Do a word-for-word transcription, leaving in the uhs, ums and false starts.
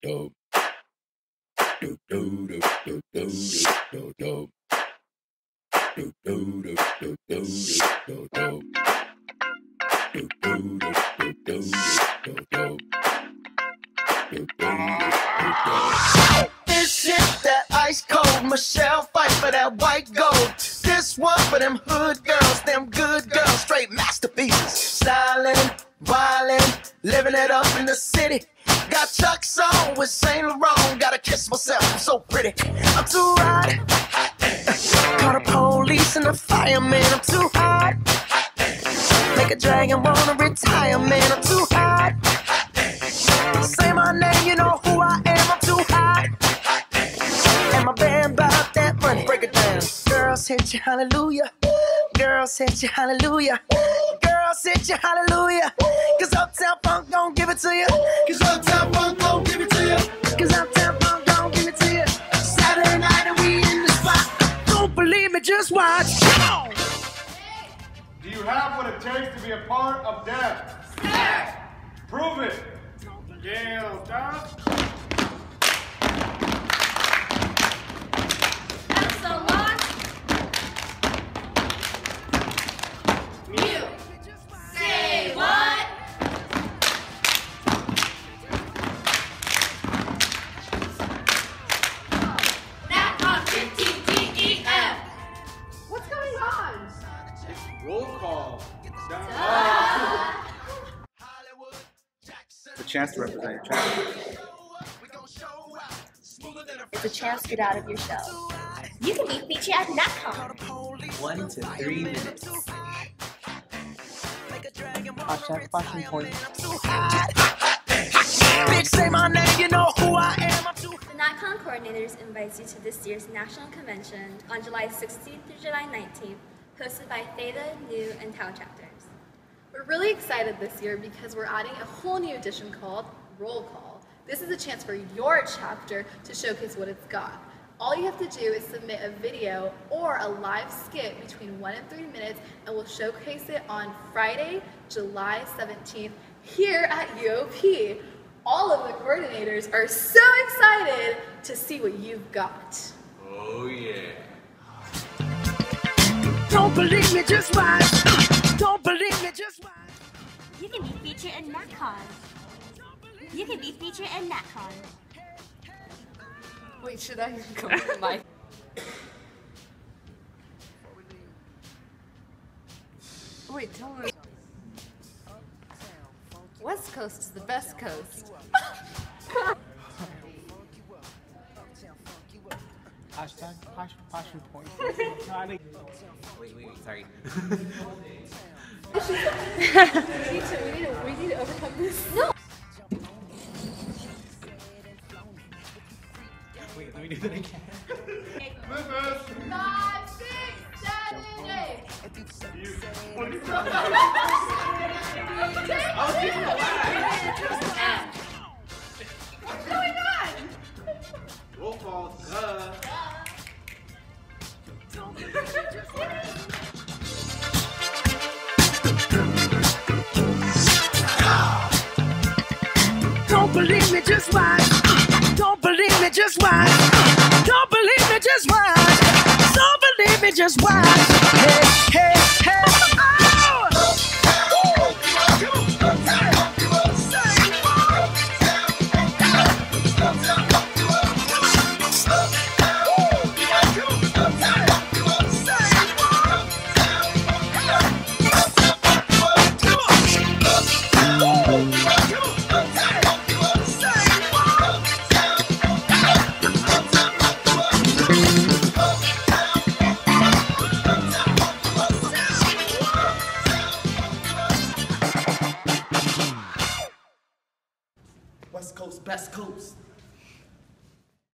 do do do do do do do do do do do do do do do do do do do do. This shit that ice cold, Michelle fight for that white gold. This one for them hood girls, them good girls, straight masterpieces. Styling, wildin', living it up in the city. Got Chuck's on with Saint Laurent. Gotta kiss myself, I'm so pretty. I'm too hot. Call the police and the fireman. I'm too hot. Make a dragon wanna retire, man. I'm too hot. Say my name, you know who I am. I'm too hot. And my band bought that money. Break it down. Girls hit you, hallelujah. Girls hit you, hallelujah. Girls hit you, hallelujah. Cause Uptown Funk gon' give it to you. Cause Uptown Funk gon' give it to you. Cause Uptown Funk gon' give it to you. Saturday night and we in the spot. Don't believe me, just watch. Come on. Do you have what it takes to be a part of death? Sir! Prove it. Damn, dog. Epsilon Mu. Say what? NatCon fifteen D E F. What's going on? Roll call. It's a chance to represent your child. It's a chance to get out of your shell. You can be featured at NatCon. One to three minutes. Hashtag fashion point. Bitch, say my name, you know who I am. I'm too The NatCon coordinators invites you to this year's national convention on July sixteenth through July nineteenth, hosted by Theta, Nu, and Tau chapters. We're really excited this year because we're adding a whole new edition called Roll Call. This is a chance for your chapter to showcase what it's got. All you have to do is submit a video or a live skit between one and three minutes, and we'll showcase it on Friday, July seventeenth, here at U O P. All of the coordinators are so excited to see what you've got. Oh, yeah. Don't believe me, just watch. Don't believe me, just watch. You can be featured in NatCon. You can be featured in NatCon. Wait, should I go with my... Wait, tell me. West Coast is the best coast. Hashtag passion, passion point. Wait, wait, wait, sorry. we, need to, we, need to, we need to overcome this. No! Wait, let me do that again. Five, six, seven, eight. What's going on? Roll call. Duh. Don't believe me, just watch. Don't believe me, just watch. Don't believe me, just watch. Don't believe me, just watch. Hey, hey, hey, oh! West Coast, best coast.